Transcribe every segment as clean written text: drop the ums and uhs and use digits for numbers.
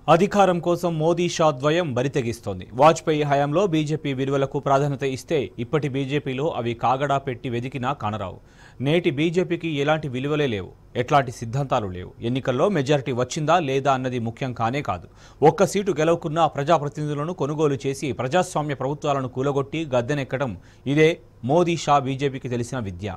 అధికారం కోసం మోదీ షా ద్వయం బరితెగిస్తోంది. వాజ్పేయి హయాంలో బీజేపీ విలువలకు ప్రాధాన్యత ఇస్తే ఇప్పటి బీజేపీలో అవి కాగడా పెట్టి వెదికినా కానరావు. నేటి బీజేపీకి ఎలాంటి విలువలే లేవు, ఎట్లాంటి సిద్ధాంతాలు లేవు. ఎన్నికల్లో మెజారిటీ వచ్చిందా లేదా అన్నది ముఖ్యం కానే కాదు. ఒక్క సీటు గెలవకున్నా ప్రజాప్రతినిధులను కొనుగోలు చేసి ప్రజాస్వామ్య ప్రభుత్వాలను కూలగొట్టి గద్దెనెక్కడం ఇదే మోదీ షా బీజేపీకి తెలిసిన విద్య.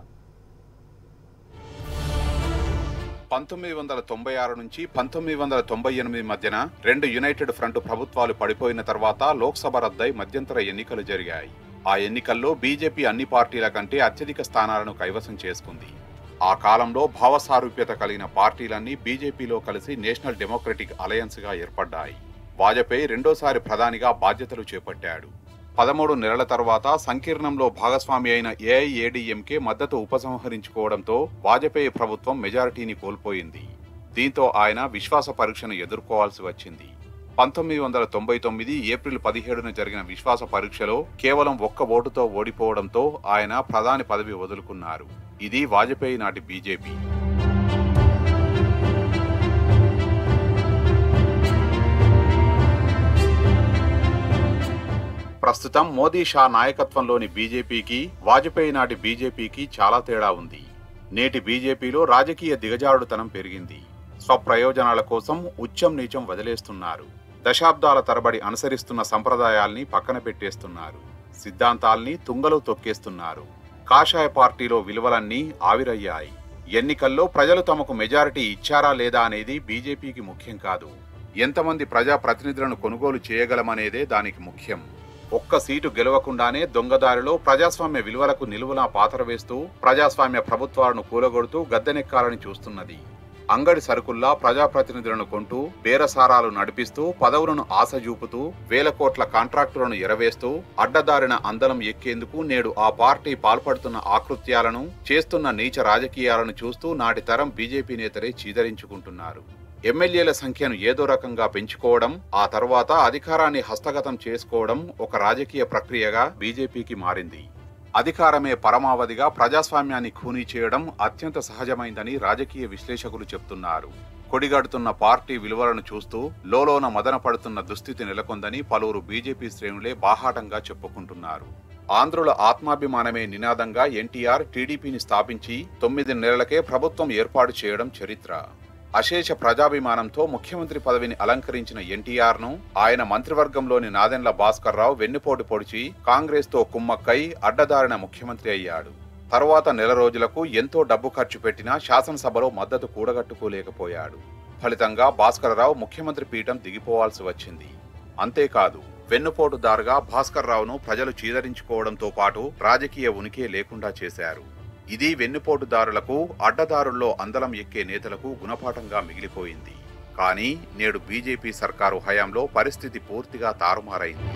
1996 నుంచి 1998 మధ్యన రెండు యునైటెడ్ ఫ్రంట్ ప్రభుత్వాలు పడిపోయిన తర్వాత లోక్సభ రద్దై మధ్యంతర ఎన్నికలు జరిగాయి. ఆ ఎన్నికల్లో బీజేపీ అన్ని పార్టీల కంటే అత్యధిక స్థానాలను కైవసం చేసుకుంది. ఆ కాలంలో భావసారూప్యత కలిగిన పార్టీలన్నీ బీజేపీలో కలిసి నేషనల్ డెమోక్రటిక్ అలయన్స్ గా ఏర్పడ్డాయి. వాజపేయి రెండోసారి ప్రధానిగా బాధ్యతలు చేపట్టాడు. 13 నెలల తర్వాత సంకీర్ణంలో భాగస్వామి అయిన ఏఐఏడీఎంకే మద్దతు ఉపసంహరించుకోవడంతో వాజపేయి ప్రభుత్వం మెజారిటీని కోల్పోయింది. దీంతో ఆయన విశ్వాస పరీక్షను ఎదుర్కోవాల్సి వచ్చింది. 1999 ఏప్రిల్ 17న జరిగిన విశ్వాస పరీక్షలో కేవలం ఒక్క ఓటుతో ఓడిపోవడంతో ఆయన ప్రధాని పదవి వదులుకున్నారు. ఇది వాజపేయి నాటి బీజేపీ. ప్రస్తుతం మోదీ షా నాయకత్వంలోని బీజేపీకి వాజపేయి నాటి బీజేపీకి చాలా తేడా ఉంది. నేటి బీజేపీలో రాజకీయ దిగజారుడుతనం పెరిగింది. స్వప్రయోజనాల కోసం ఉచ్చం నీచం వదిలేస్తున్నారు. దశాబ్దాల తరబడి అనుసరిస్తున్న సంప్రదాయాల్ని పక్కన పెట్టేస్తున్నారు. సిద్ధాంతాల్ని తుంగలో తొక్కేస్తున్నారు. కాషాయ పార్టీలో విలువలన్నీ ఆవిరయ్యాయి. ఎన్నికల్లో ప్రజలు తమకు మెజారిటీ ఇచ్చారా లేదా అనేది బీజేపీకి ముఖ్యం కాదు. ఎంతమంది ప్రజా ప్రతినిధులను కొనుగోలు చేయగలమనేదే దానికి ముఖ్యం. ఒక్క సీటు గెలవకుండానే దొంగదారిలో ప్రజాస్వామ్య విలువలకు నిలువునా పాతర వేస్తూ ప్రజాస్వామ్య ప్రభుత్వాలను కూలగొడుతూ గద్దెనెక్కాలని చూస్తున్నది. అంగడి సరుకుల్లా ప్రజాప్రతినిధులను కొంటూ బేరసారాలు నడిపిస్తూ పదవులను ఆశ చూపుతూ వేల కోట్ల కాంట్రాక్టులను ఎరవేస్తూ అడ్డదారిన అందలం ఎక్కేందుకు నేడు ఆ పార్టీ పాల్పడుతున్న ఆకృత్యాలను చేస్తున్న నీచ రాజకీయాలను చూస్తూ నాటి తరం బీజేపీ నేతలే చీదరించుకుంటున్నారు. ఎమ్మెల్యేల సంఖ్యను ఏదో రకంగా పెంచుకోవడం, ఆ తర్వాత అధికారాన్ని హస్తగతం చేసుకోవడం ఒక రాజకీయ ప్రక్రియగా బీజేపీకి మారింది. అధికారమే పరమావధిగా ప్రజాస్వామ్యాన్ని ఖూనీ చేయడం అత్యంత సహజమైందని రాజకీయ విశ్లేషకులు చెప్తున్నారు. కొడిగడుతున్న పార్టీ విలువలను చూస్తూ లోలోన మదన పడుతున్న దుస్థితి నెలకొందని పలువురు బీజేపీ శ్రేణులే బాహాటంగా చెప్పుకుంటున్నారు. ఆంధ్రుల ఆత్మాభిమానమే నినాదంగా ఎన్టీఆర్ టీడీపీని స్థాపించి 9 నెలలకే ప్రభుత్వం ఏర్పాటు చేయడం చరిత్ర. అశేష ప్రజాభిమానంతో ముఖ్యమంత్రి పదవిని అలంకరించిన ఎన్టీఆర్ ను ఆయన మంత్రివర్గంలోని నాదెండ్ల భాస్కర్ రావు వెన్నుపోటు పొడిచి కాంగ్రెస్ తో కుమ్మక్కై అడ్డదారిన ముఖ్యమంత్రి అయ్యాడు. తరువాత నెల రోజులకు ఎంతో డబ్బు ఖర్చు పెట్టినా శాసనసభలో మద్దతు కూడగట్టుకోలేకపోయాడు. ఫలితంగా భాస్కర్ రావు ముఖ్యమంత్రి పీఠం దిగిపోవాల్సి వచ్చింది. అంతేకాదు, వెన్నుపోటుదారుగా భాస్కర్ రావును ప్రజలు చీదరించుకోవడంతో పాటు రాజకీయ ఉనికి లేకుండా చేశారు. ఇది వెన్నుపోటుదారులకు, అడ్డదారుల్లో అందలం ఎక్కే నేతలకు గుణపాఠంగా మిగిలిపోయింది. కానీ నేడు బీజేపీ సర్కారు హయాంలో పరిస్థితి పూర్తిగా తారుమారైంది.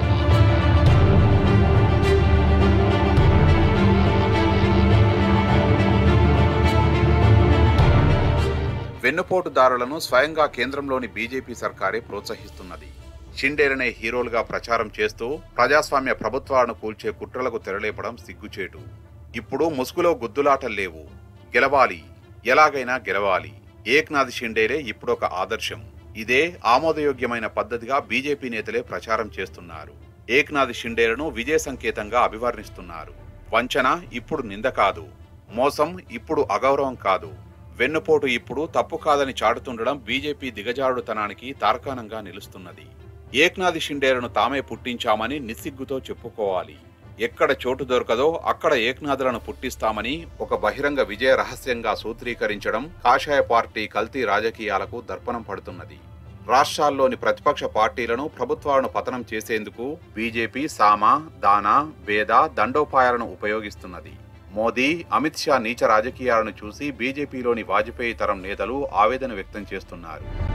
వెన్నుపోటుదారులను స్వయంగా కేంద్రంలోని బీజేపీ సర్కారే ప్రోత్సహిస్తున్నది. షిండేలనే హీరోలుగా ప్రచారం చేస్తూ ప్రజాస్వామ్య ప్రభుత్వాలను కూల్చే కుట్రలకు తెరలేపడం సిగ్గుచేటు. ఇప్పుడు ముసుగులో గుద్దులాటలు లేవు. గెలవాలి, ఎలాగైనా గెలవాలి. ఏక్నాథ్ షిండేలే ఇప్పుడొక ఆదర్శం. ఇదే ఆమోదయోగ్యమైన పద్ధతిగా బీజేపీ నేతలే ప్రచారం చేస్తున్నారు. ఏక్నాథ్ షిండేలను విజయ సంకేతంగా అభివర్ణిస్తున్నారు. వంచన ఇప్పుడు నింద కాదు, మోసం ఇప్పుడు అగౌరవం కాదు, వెన్నుపోటు ఇప్పుడు తప్పు కాదని చాటుతుండడం బీజేపీ దిగజారుడుతనానికి తార్కాణంగా నిలుస్తున్నది. ఏక్నాథ్ షిండేలను తామే పుట్టించామని నిస్సిగ్గుతో చెప్పుకోవాలి. ఎక్కడ చోటు దొరకదో అక్కడ ఏక్నాథులను పుట్టిస్తామని ఒక బహిరంగ విజయ రహస్యంగా సూత్రీకరించడం కాషాయ పార్టీ కల్తీ రాజకీయాలకు దర్పణం పడుతున్నది. రాష్ట్రాల్లోని ప్రతిపక్ష పార్టీలను, ప్రభుత్వాలను పతనం చేసేందుకు బీజేపీ సామ, దాన, భేద, దండోపాయాలను ఉపయోగిస్తున్నది. మోదీ, అమిత్ షా నీచ రాజకీయాలను చూసి బీజేపీలోని వాజ్పేయి తరం నేతలు ఆవేదన వ్యక్తం చేస్తున్నారు.